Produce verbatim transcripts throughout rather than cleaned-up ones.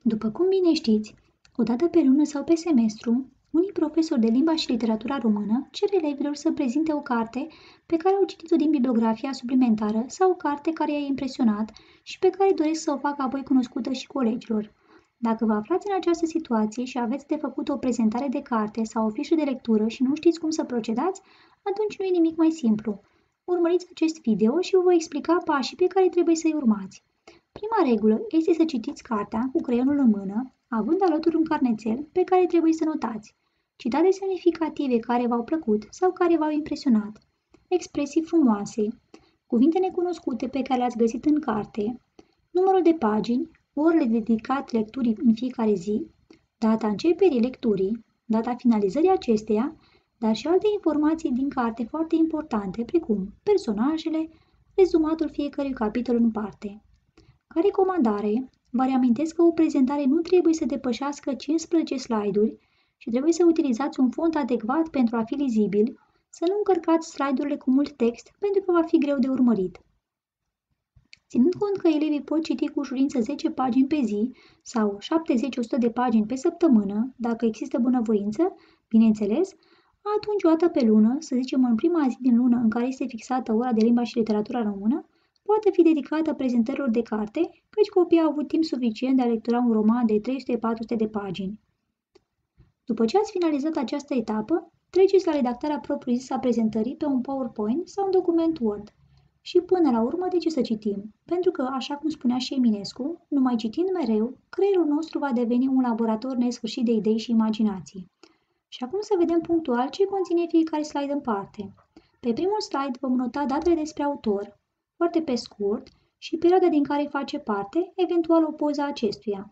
După cum bine știți, o dată pe lună sau pe semestru, unii profesori de limba și literatura română cer elevilor să prezinte o carte pe care au citit-o din bibliografia suplimentară sau o carte care i-a impresionat și pe care doresc să o facă apoi cunoscută și colegilor. Dacă vă aflați în această situație și aveți de făcut o prezentare de carte sau o fișă de lectură și nu știți cum să procedați, atunci nu e nimic mai simplu. Urmăriți acest video și vă voi explica pașii pe care trebuie să-i urmați. Prima regulă este să citiți cartea cu creionul în mână, având alături un carnețel pe care trebuie să notați citate semnificative care v-au plăcut sau care v-au impresionat, expresii frumoase, cuvinte necunoscute pe care le-ați găsit în carte, numărul de pagini, orele dedicate lecturii în fiecare zi, data începerii lecturii, data finalizării acesteia, dar și alte informații din carte foarte importante, precum personajele, rezumatul fiecărui capitol în parte. Ca recomandare, vă reamintesc că o prezentare nu trebuie să depășească cincisprezece slide-uri și trebuie să utilizați un font adecvat pentru a fi lizibil, să nu încărcați slide-urile cu mult text pentru că va fi greu de urmărit. Ținând cont că elevii pot citi cu ușurință zece pagini pe zi sau șaptezeci la o sută de pagini pe săptămână, dacă există bunăvoință, bineînțeles, atunci o dată pe lună, să zicem în prima zi din lună în care este fixată ora de limba și literatura română, poate fi dedicată prezentărilor de carte, căci copiii au avut timp suficient de a lectura un roman de trei sute - patru sute de pagini. După ce ați finalizat această etapă, treceți la redactarea propriu-zisă a prezentării pe un PowerPoint sau un document Word. Și până la urmă, de ce să citim? Pentru că, așa cum spunea și Eminescu, numai citind mereu, creierul nostru va deveni un laborator nesfârșit de idei și imaginații. Și acum să vedem punctual ce conține fiecare slide în parte. Pe primul slide vom nota datele despre autor, foarte pe scurt, și perioada din care face parte, eventual o poză a acestuia.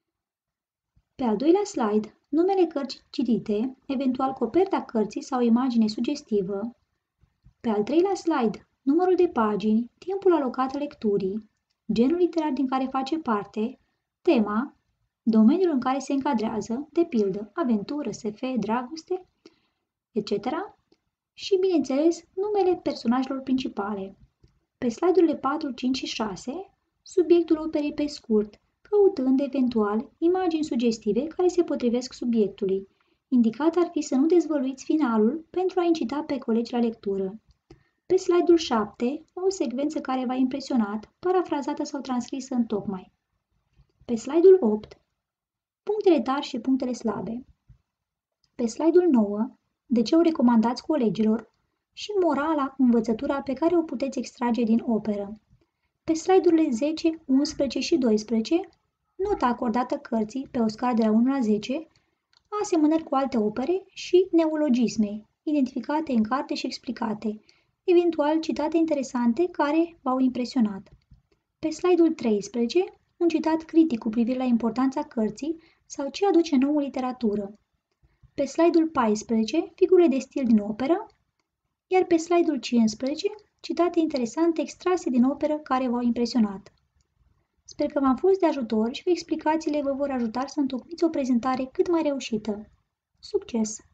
Pe al doilea slide, numele cărții citite, eventual coperta cărții sau o imagine sugestivă. Pe al treilea slide, numărul de pagini, timpul alocat lecturii, genul literar din care face parte, tema, domeniul în care se încadrează, de pildă, aventură, S F, dragoste, et cetera. Și, bineînțeles, numele personajelor principale. Pe slide-urile patru, cinci și șase, subiectul operei pe scurt, căutând, eventual, imagini sugestive care se potrivesc subiectului. Indicat ar fi să nu dezvăluiți finalul pentru a incita pe colegi la lectură. Pe slide-ul șapte, o secvență care v-a impresionat, parafrazată sau transcrisă în tocmai. Pe slide-ul opt, punctele tari și punctele slabe. Pe slide-ul nouă, de ce o recomandați colegilor și morala, învățătura pe care o puteți extrage din operă. Pe slide-urile zece, unsprezece și doisprezece, nota acordată cărții pe o scară de la unu la zece, asemănări cu alte opere și neologisme, identificate în carte și explicate, eventual citate interesante care v-au impresionat. Pe slide-ul treisprezece, un citat critic cu privire la importanța cărții sau ce aduce nou în literatură. Pe slide-ul paisprezece, figurile de stil din operă, iar pe slide-ul cincisprezece, citate interesante extrase din operă care v-au impresionat. Sper că v-am fost de ajutor și că explicațiile vă vor ajuta să întocmiți o prezentare cât mai reușită. Succes!